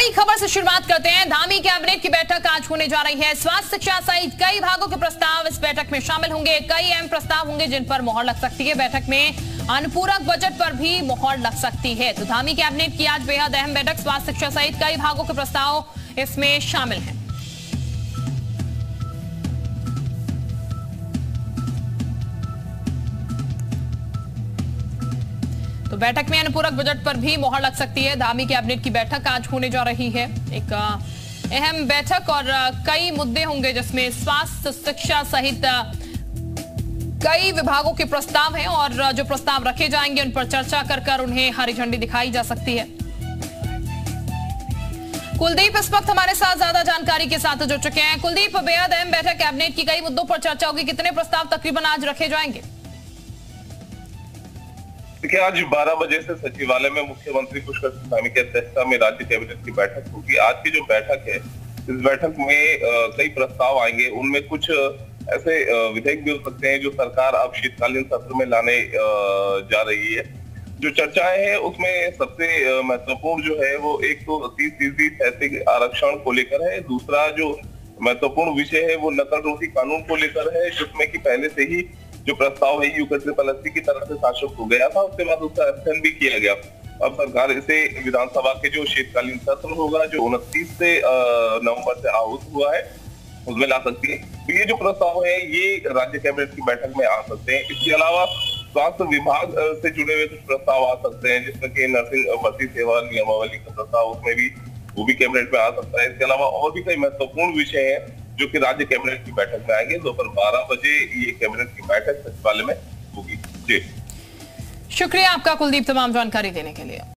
बड़ी खबर से शुरुआत करते हैं। धामी कैबिनेट की बैठक आज होने जा रही है। स्वास्थ्य, शिक्षा सहित कई विभागों के प्रस्ताव इस बैठक में शामिल होंगे। कई अहम प्रस्ताव होंगे जिन पर मोहर लग सकती है। बैठक में अनुपूरक बजट पर भी मोहर लग सकती है। तो धामी कैबिनेट की आज बेहद अहम बैठक, स्वास्थ्य, शिक्षा सहित कई विभागों के प्रस्ताव इसमें शामिल हैं। तो बैठक में अनुपूरक बजट पर भी मोहर लग सकती है। धामी कैबिनेट की बैठक आज होने जा रही है, एक अहम बैठक और कई मुद्दे होंगे जिसमें स्वास्थ्य, शिक्षा सहित कई विभागों के प्रस्ताव हैं और जो प्रस्ताव रखे जाएंगे उन पर चर्चा कर उन्हें हरी झंडी दिखाई जा सकती है। कुलदीप इस वक्त हमारे साथ ज्यादा जानकारी के साथ जुड़ चुके हैं। कुलदीप, बेहद अहम बैठक, कैबिनेट की कई मुद्दों पर चर्चा होगी, कितने प्रस्ताव तकरीबन आज रखे जाएंगे? देखिए, आज 12 बजे से सचिवालय में मुख्यमंत्री पुष्कर सिंह धामी की अध्यक्षता में राज्य कैबिनेट की बैठक होगी। आज की जो बैठक है, इस बैठक में कई प्रस्ताव आएंगे। उनमें कुछ ऐसे विधेयक भी हो सकते हैं जो सरकार अब शीतकालीन सत्र में लाने जा रही है। जो चर्चाएं हैं उसमें सबसे महत्वपूर्ण जो है वो एक तो 30% शैक्षिक आरक्षण को लेकर है। दूसरा जो महत्वपूर्ण विषय है वो नकलरोधी कानून को लेकर है, जिसमें कि पहले से ही जो प्रस्ताव है UPSC की तरफ से शासन हो गया था, उसके बाद उसका अध्ययन भी किया गया। अब सरकार इसे विधानसभा के जो शीतकालीन सत्र होगा जो 29 से नवंबर से आहूत हुआ है उसमें ला सकती है। तो ये जो प्रस्ताव है ये राज्य कैबिनेट की बैठक में आ सकते हैं। इसके अलावा स्वास्थ्य विभाग से जुड़े हुए कुछ प्रस्ताव आ सकते हैं, जिसमें कि नर्सिंग भर्ती सेवा नियमावली का प्रस्ताव, उसमें भी वो भी कैबिनेट में आ सकता है। इसके अलावा और भी कई महत्वपूर्ण विषय है जो कि राज्य कैबिनेट की बैठक में आएंगे। दोपहर 12 बजे ये कैबिनेट की बैठक सचिवालय में होगी। जी, शुक्रिया आपका कुलदीप तमाम जानकारी देने के लिए।